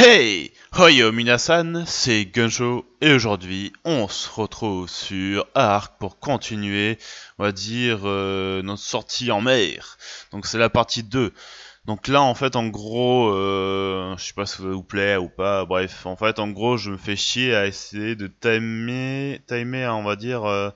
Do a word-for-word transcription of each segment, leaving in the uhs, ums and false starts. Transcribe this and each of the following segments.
Hey! Hoyo Minasan, c'est Guncho et aujourd'hui on se retrouve sur Ark pour continuer, on va dire, euh, notre sortie en mer. Donc c'est la partie deux. Donc là en fait en gros, euh, je sais pas si ça vous plaît ou pas, bref, en fait en gros je me fais chier à essayer de timer, timer on va dire, euh,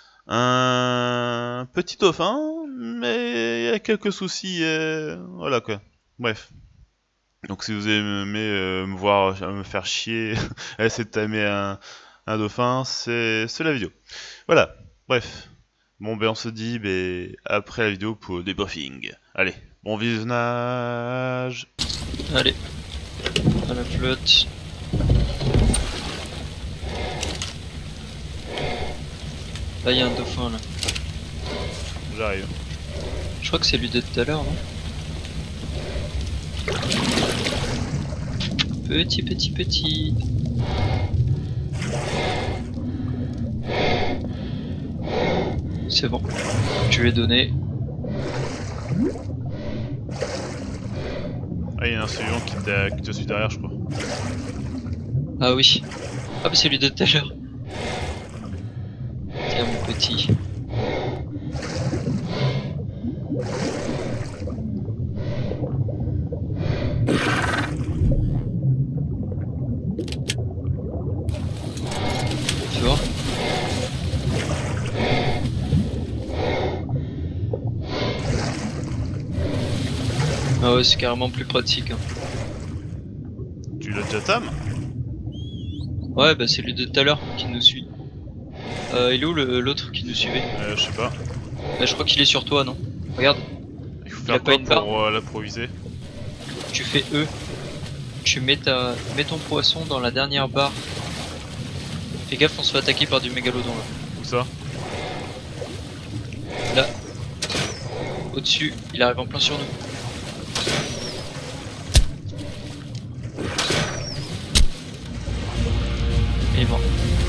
un petit dauphin, mais il y a quelques soucis, euh, voilà quoi. Bref. Donc si vous aimez euh, me voir euh, me faire chier à essayer de tamer un, un dauphin, c'est c'est la vidéo. Voilà, bref. Bon ben on se dit ben, après la vidéo pour le débriefing. Allez, bon visionnage. Allez, à la flotte. Là il y a un dauphin là. J'arrive. Je crois que c'est lui de tout à l'heure, non? Petit, petit, petit. C'est bon. Je lui ai donné. Ah il y a un survivant qui, t'a- qui te suit derrière je crois. Ah oui. Ah bah c'est lui de tout à l'heure. Tiens mon petit. Tu vois? Ah ouais, c'est carrément plus pratique. Hein. Tu l'as déjà tam? Ouais, bah c'est lui de tout à l'heure qui nous suit. Euh, il est où le- l'autre qui nous suivait? euh, Je sais pas. Bah, je crois qu'il est sur toi, non? Regarde, Il faut Il a faire pas quoi une barre pour euh, l'improviser? tu fais E. Tu mets, ta... mets ton poisson dans la dernière barre. Fais gaffe, on se fait attaquer par du mégalodon là. Où ça? Là. Au-dessus, il arrive en plein sur nous. Il est mort.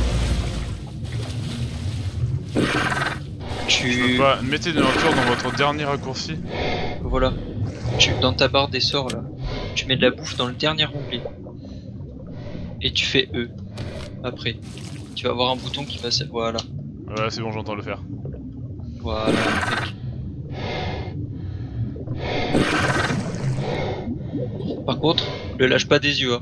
Je peux Tu... pas. Mettez de nourriture dans votre dernier raccourci. Voilà. Tu... Dans ta barre des sorts là, tu mets de la bouffe dans le dernier onglet. Et tu fais E. Après. Tu vas avoir un bouton qui va... Voilà. Ouais c'est bon j'entends le faire. Voilà. Impec. Par contre, le lâche pas des yeux. Hein.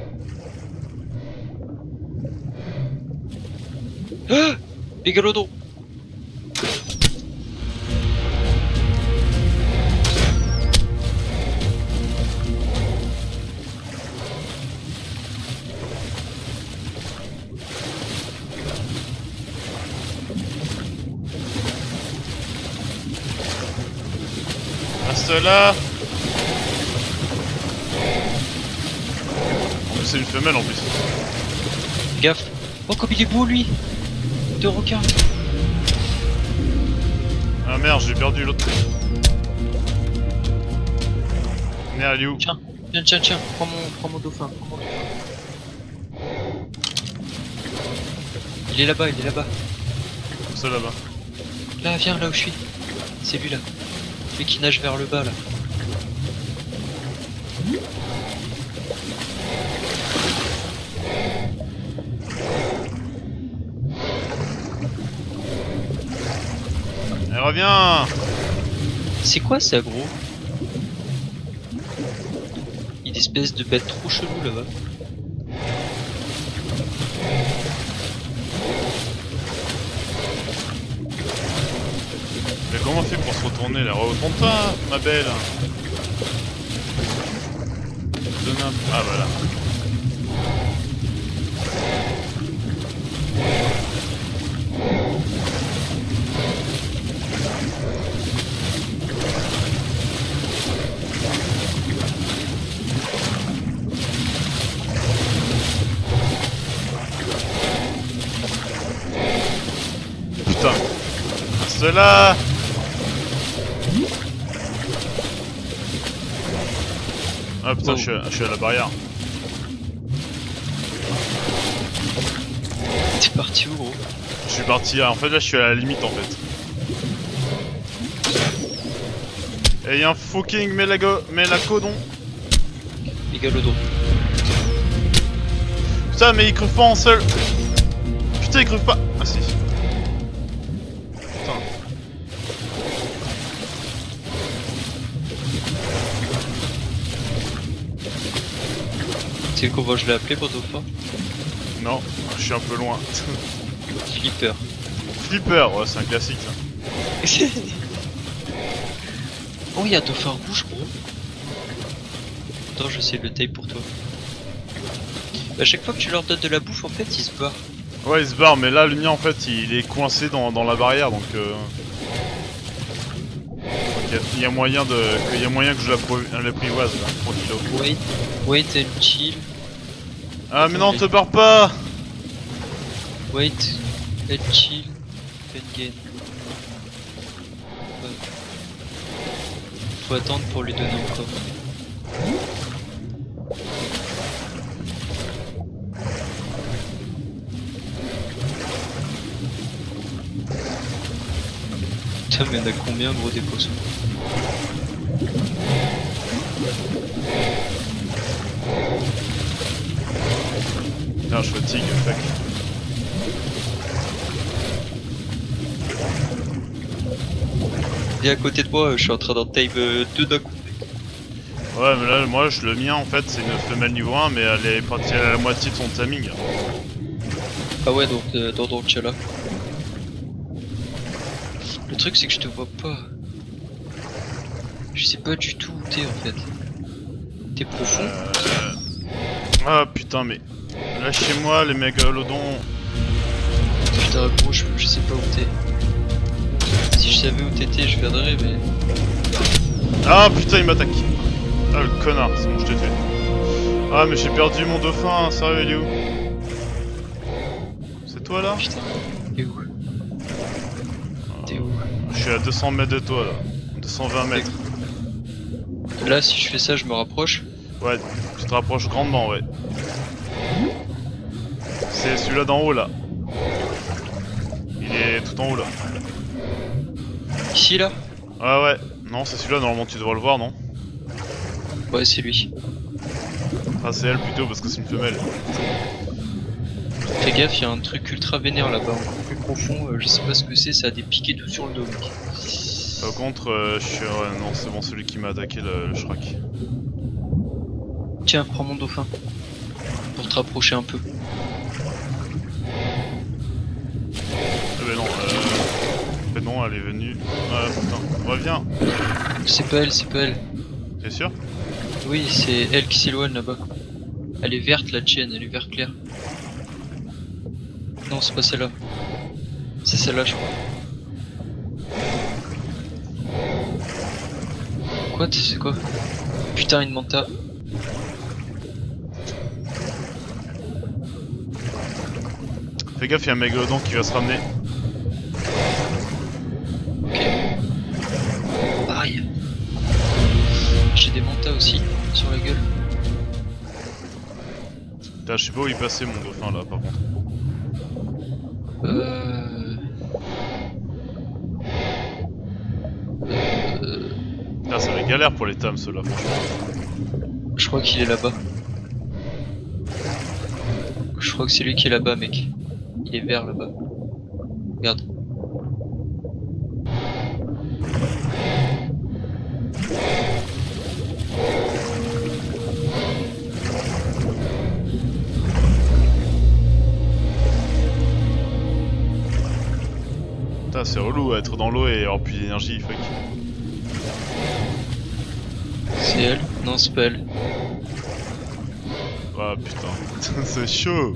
Ah, mégalodon. Reste là. C'est une femelle en plus. Gaffe. Oh, comme il est beau lui. De requin. Ah merde, j'ai perdu l'autre. Merde, il est où? Tiens, tiens, tiens, tiens. Prends mon, prends mon dauphin. Prends mon dauphin. Il est là-bas, il est là-bas. C'est là-bas. Là, viens là où je suis. C'est lui là. Celui qui nage vers le bas là. Elle revient. C'est quoi ça, gros? Il y a des espèces de bêtes trop cheloues là-bas. Mais comment on fait pour se retourner là? Retourne-toi, ma belle. Donne un... Ah voilà. Putain. Cela. Ah putain, Oh. je, suis à, je suis à la barrière. T'es parti où, gros? Je suis parti, en fait là je suis à la limite en fait. Et y'a un fucking mélago... mélacodon. Mégalodon. Putain, mais il creve pas en seul. Putain, il creve pas. Ah si. Putain. Tu sais comment je l'ai appelé pour Dauphin? Non, je suis un peu loin. Flipper. Flipper, ouais, c'est un classique ça. Oh, il y a Dauphin rouge, gros. Attends, je sais le tape pour toi. À chaque fois que tu leur donnes de la bouffe, en fait, ils se barrent. Ouais, il se barre, mais là, le mien, en fait, il est coincé dans, dans la barrière, donc... Euh... Il y, y a moyen de... Il y a moyen que je l'apprivoise, là, tranquillo. Wait, wait and chill. Ah, mais non, te barre pas. Wait and chill and gain. Ouais. Faut attendre pour lui donner encore. Putain, mais y'en a combien, gros, des poissons? Putain, je fatigue, fuck. Viens à côté de moi, je suis en train d'en tape euh, deux d'un coup. Ouais, mais là, moi, je, le mien, en fait, c'est une femelle niveau un, mais elle est partie à la moitié de son timing. Ah ouais, donc euh, dans donc là. Le truc, c'est que je te vois pas. Je sais pas du tout où t'es, en fait. T'es profond? Euh... Ah, putain, mais... Lâchez-moi, les mégalodons. Putain, gros, je, je sais pas où t'es. Si je savais où t'étais, je viendrais, mais... Ah, putain, il m'attaque. Ah, le connard, c'est bon, je t'ai tué. Ah, mais j'ai perdu mon dauphin, sérieux, il est où? C'est toi, là? Putain, t'es où? T'es où? Je suis à deux cents mètres de toi, là. deux cent vingt mètres. Là, si je fais ça, je me rapproche. Ouais, tu te rapproches grandement, ouais. C'est celui-là d'en haut, là. Il est tout en haut, là. Ici, là? Ah ouais. Non, c'est celui-là, normalement, tu devrais le voir, non? Ouais, c'est lui. Ah, c'est elle, plutôt, parce que c'est une femelle. Fais gaffe, il y a un truc ultra vénère là-bas, encore plus profond, euh, je sais pas ce que c'est, ça a des piquets tout sur le dos, mec. Par contre, euh, je suis... Ouais, non, c'est bon, celui qui m'a attaqué, le, le Shrek. Tiens, prends mon dauphin. Pour te rapprocher un peu. Ah bah non, euh... Mais non, elle est venue... Ah putain, reviens. C'est pas elle, c'est pas elle. T'es sûr? Oui, c'est elle qui s'éloigne là-bas. Elle est verte, la tienne, elle est vert clair. Non, c'est pas celle-là. C'est celle-là, je crois. Quoi? C'est quoi? Putain, une manta. Fais gaffe, il y a un mégalodon qui va se ramener. Ok. Aïe. J'ai des mantas aussi, sur la gueule. Putain, je sais pas où il passait mon dauphin là, par contre. Euh... Euh... Putain, ça va être galère pour les tames ceux-là, franchement. Je crois qu'il est là-bas. Je crois que c'est lui qui est là-bas, mec. Il est vert là-bas. Regarde. Putain, c'est relou à être dans l'eau et avoir plus d'énergie, fuck. C'est elle? Non, c'est pas elle. Ah putain, c'est chaud.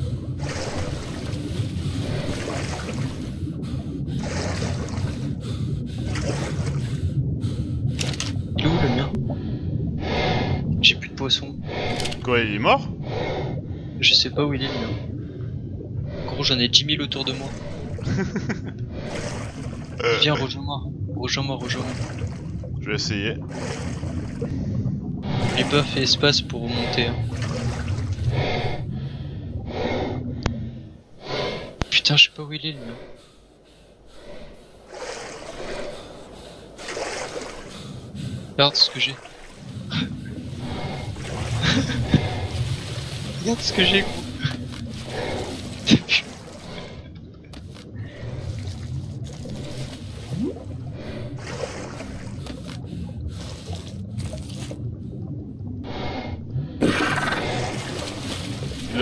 Il est où le mien? J'ai plus de poisson. Quoi, il est mort? Je sais pas où il est le mien. Gros, j'en ai dix mille autour de moi. euh... Viens, rejoins-moi. Rejoins-moi, rejoins-moi. Je vais essayer. J'ai pas fait espace pour remonter. Hein. Putain, je sais pas où il est le mien. Regarde ce que j'ai. Regarde ce que j'ai, gros.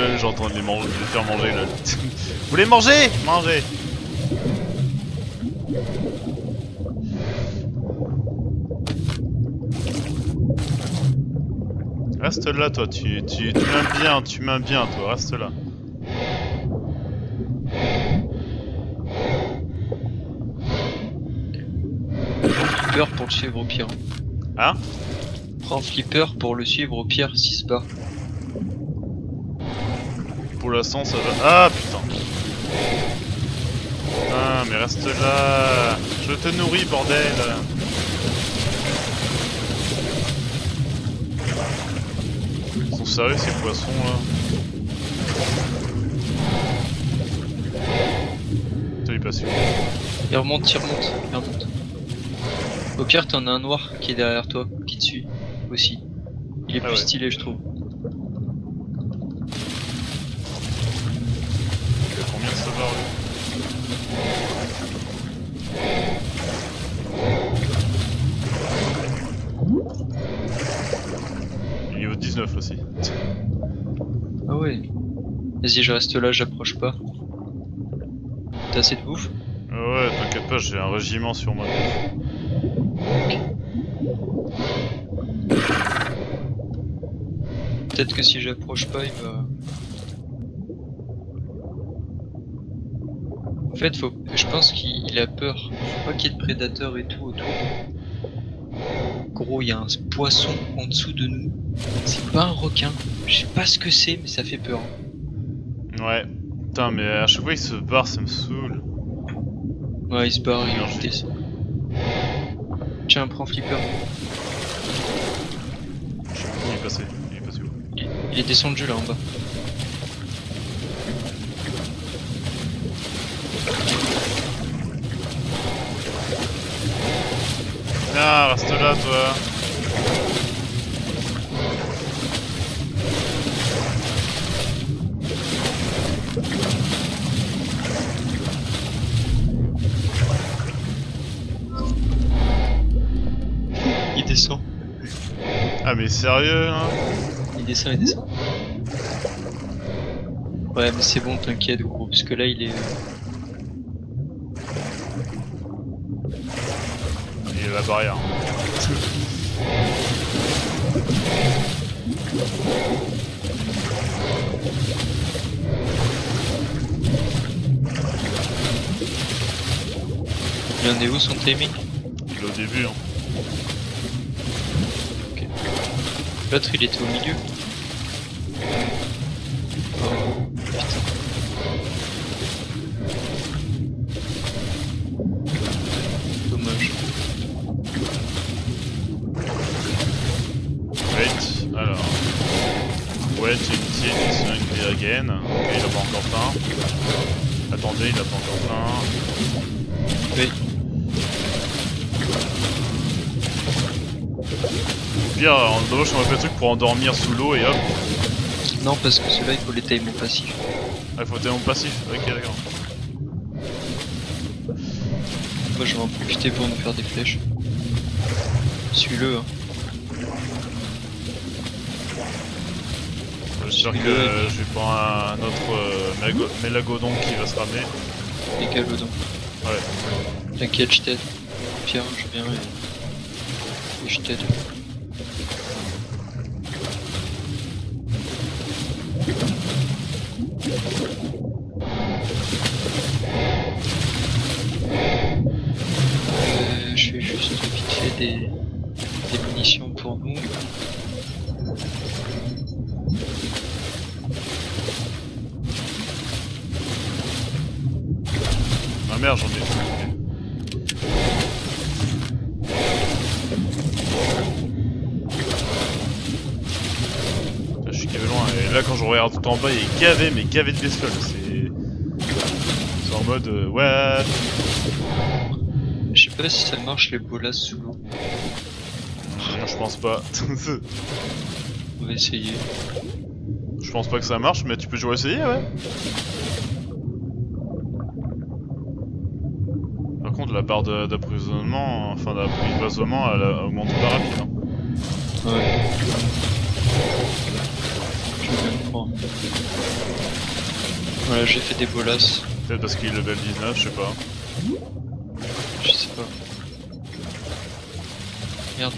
lol, j'entends les, man les faire manger lol. Vous voulez manger? Mangez. Reste là toi, tu, tu, tu m'aimes bien, tu m'aimes bien toi, reste là. Flipper pour le suivre au pire. Hein? Prends Flipper pour le suivre au pire s'il se barre. Pour l'instant ça va... Ah putain. Ah mais reste là. Je te nourris bordel. Ils sont sérieux ces poissons là? Putain il passe où? Il remonte, il remonte, il remonte. Au pire t'en as un noir qui est derrière toi, qui te suit aussi. Il est ah plus ouais. stylé je trouve. Il a combien de sauvegarde lui? Il est niveau dix-neuf aussi. Ah ouais. Vas-y je reste là, j'approche pas. T'as assez de bouffe? Ouais t'inquiète pas, j'ai un régiment sur moi. Peut-être que si j'approche pas il va... En fait faut... je pense qu'il a peur. Faut pas qu'il y ait de prédateurs et tout autour. Gros il y a un poisson en dessous de nous. C'est pas un requin. Je sais pas ce que c'est mais ça fait peur. Ouais. Putain mais à chaque fois il se barre, ça me saoule. Ouais il se barre, il Énergie. descend. Tiens prends Flipper. Je sais pas où il est passé. Il est passé où? Il, il est descendu là en bas. Ah reste là toi. Il descend. Ah mais sérieux hein? Il descend, il descend. Ouais mais c'est bon t'inquiète gros parce que là il est... Il est à la barrière. Il en est où son timing? Il est au début hein. Ok. L'autre il était au milieu. Oh putain. Dommage. Wait, alors. Wait, until it's hungry again. Ok, il a pas encore faim. Attendez, il a pas encore faim. Oui. Au pire, en dommage, on va faire le truc pour endormir sous l'eau et hop. Non parce que celui-là il faut les time au passif. Ah, il faut tellement passif. Ok, d'accord. Moi je vais en profiter pour nous faire des flèches. Suis-le hein. J'espère que euh, je vais pas un autre euh, mélagodon qui va se ramener. Mégalodon. Ouais. T'inquiète, je t'aide. Pierre, je viens et, et je t'aide. Euh, je fais juste vite fait des, des munitions pour nous. Ah merde, j'en ai. Je suis gavé loin et là quand je regarde tout en bas il est gavé mais gavé de bestioles. C'est. C'est en mode euh, what? Je sais pas si ça marche les bolas sous l'eau. Non, je pense pas. On va essayer. Je pense pas que ça marche mais tu peux toujours essayer ouais. Par contre la barre d'approvisionnement, enfin d'approvisionnement elle augmente pas rapide. Hein. Ouais. Je vais bien le prendre. Voilà, j'ai fait des bolasses. Peut-être parce qu'il est level dix-neuf, je sais pas. Je sais pas. Merde.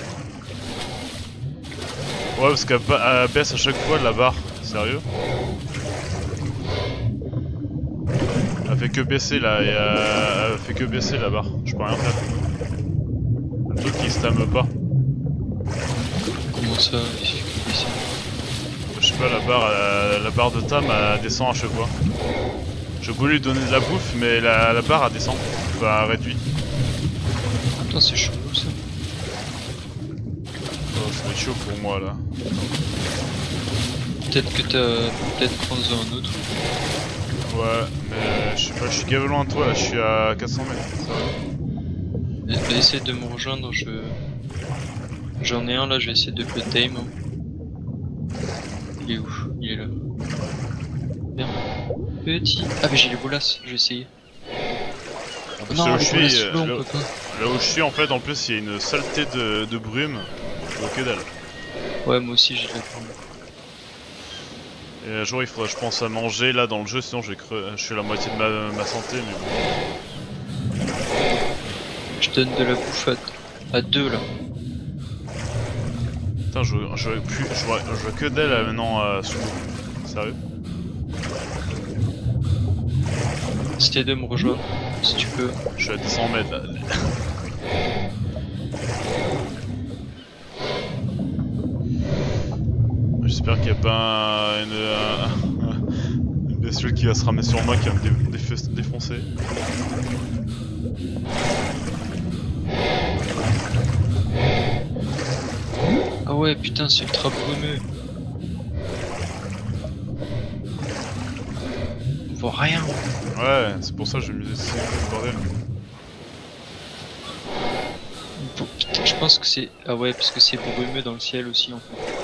Ouais, parce qu'elle ba- elle baisse à chaque fois la barre. Sérieux? Elle fait que baisser là, et euh, elle fait que baisser la barre. Je peux rien faire. Un truc qui se tame pas. Comment ça? Il fait que baisser. Je sais pas, la barre, elle- la barre de tam elle descend à chaque fois. Je voulais lui donner de la bouffe, mais la, la barre elle descend. Enfin, elle réduit. Attends, c'est chelou ça. Oh, ça va être chaud pour moi là. Peut-être que t'as. Peut-être prendre un autre. Ouais, mais je sais pas, je suis gavé loin de toi là, je suis à quatre cents mètres. Ça va. Bah, essaye de me rejoindre, je. J'en ai un là, je vais essayer de le tame. Il est où? Il est là. Bien. Petit. Ah, mais j'ai les bolasses, je vais essayer. En plus, Non, là où les je bolasses suis, sous l'eau, euh, on là, peut pas. là où je suis en fait, en plus il y a une saleté de, de brume. Je vois que dalle. Ouais, moi aussi j'ai de la brume. Et un jour il faudra je pense à manger là dans le jeu, sinon je vais creux... je suis à la moitié de ma, ma santé, mais bon. Je donne de la bouffe à, à deux là. Putain, je, je vois plus, je vois, je vois que d'elle là, maintenant euh, sous l'eau. Sérieux? C'était de me rejoindre, si tu peux. Je suis à deux cents mètres là. J'espère qu'il n'y a pas une, une, une bestiole qui va se ramener sur moi qui va me dé dé défoncer. Ah ouais, putain, c'est ultra brumeux. On voit rien. Ouais, c'est pour ça que je me disais c'est bordel. Putain, je pense que c'est... Ah ouais, parce que c'est brumeux dans le ciel aussi en fait.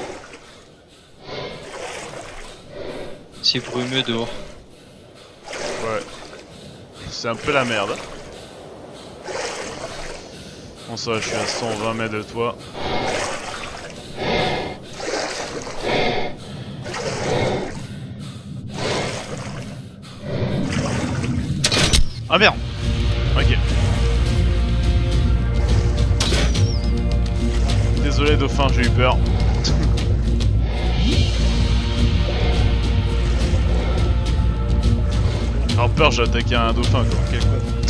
C'est brumeux dehors. Ouais. C'est un peu la merde. Bon ça, je suis à cent vingt mètres de toi. Ah merde. Ok. Désolé dauphin, j'ai eu peur. Alors peur, j'ai attaqué un dauphin quoi, quel con.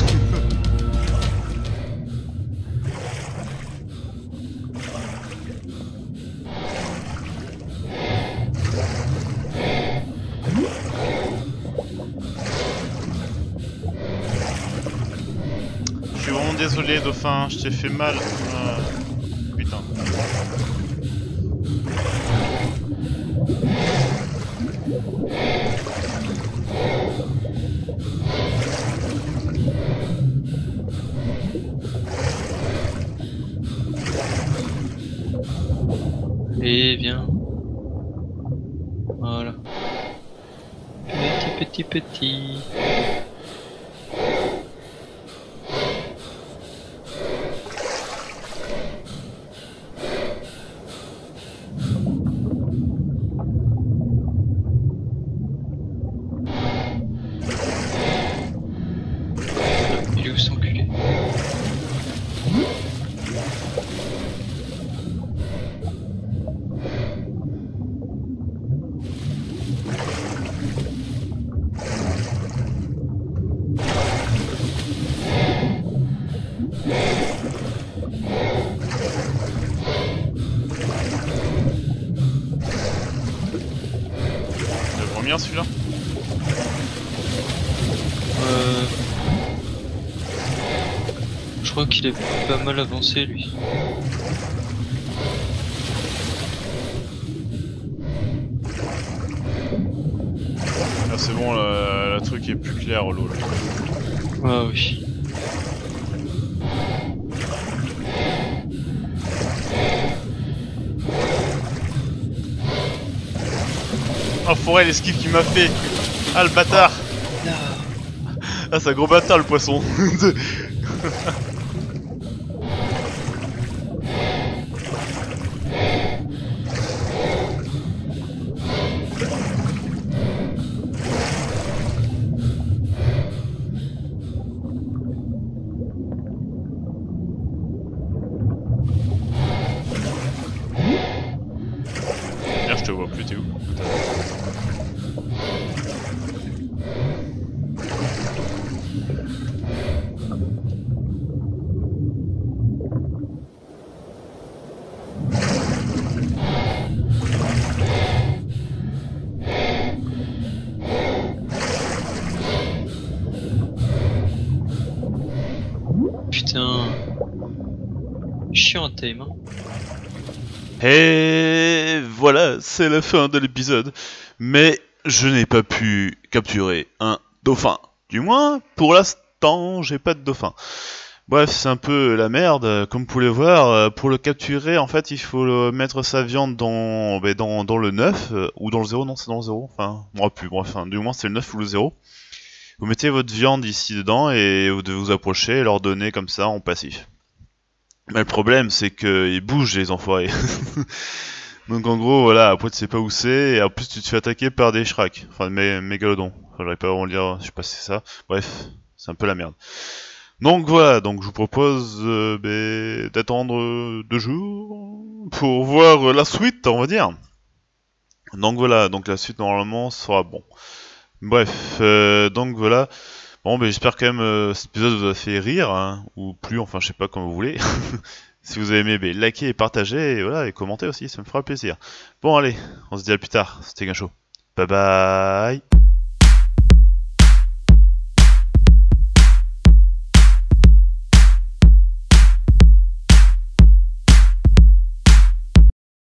Je suis vraiment désolé dauphin, je t'ai fait mal. Euh... Putain. Et viens. Voilà. Petit, petit, petit. Il est où cet enculé? Il est combien celui-là? Euh... Je crois qu'il est pas mal avancé lui. Ah c'est bon, le, le truc est plus clair l'eau là. Ah oui. Oh forêt l'esquive qu'il m'a fait. Ah le bâtard. Là. Ah c'est un gros bâtard le poisson. plus, t'es où? Putain. Chiant à time, hein. Et voilà, c'est la fin de l'épisode. Mais je n'ai pas pu capturer un dauphin. Du moins, pour l'instant, j'ai pas de dauphin. Bref, c'est un peu la merde. Comme vous pouvez le voir, pour le capturer, en fait, il faut le mettre sa viande dans, ben, dans, dans le neuf, euh, ou dans le zéro, non, c'est dans le zéro. Enfin, moi plus, bref, enfin, du moins, c'est le neuf ou le zéro. Vous mettez votre viande ici dedans et vous devez vous approcher et leur donner comme ça en passif. Mais le problème, c'est qu'ils bougent, les enfoirés. Donc en gros, voilà, après tu sais pas où c'est, et en plus tu te fais attaquer par des shraks, enfin des mégalodons. Enfin, j'arrive pas à vraiment le dire, je sais pas si c'est ça. Bref, c'est un peu la merde. Donc voilà, donc je vous propose euh, bah, d'attendre euh, deux jours pour voir la suite, on va dire. Donc voilà, donc la suite normalement sera bon. Bref, euh, donc voilà. Bon, ben j'espère quand même euh, cet épisode vous a fait rire, hein, ou plus, enfin je sais pas comme vous voulez. Si vous avez aimé, ben, likez et partagez, et voilà, et commentez aussi, ça me fera plaisir. Bon allez, on se dit à plus tard, c'était Guincho. Bye bye.